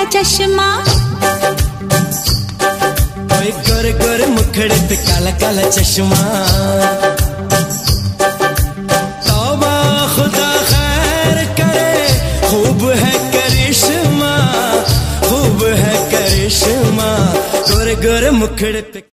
काला चश्मा, गोरे गोरे मुखड़े पे काला काला चश्मा। तौबा खुदा खैर करे, खूब है करिश्मा, खूब है करिश्मा, गोरे गोरे मुखड़े पे।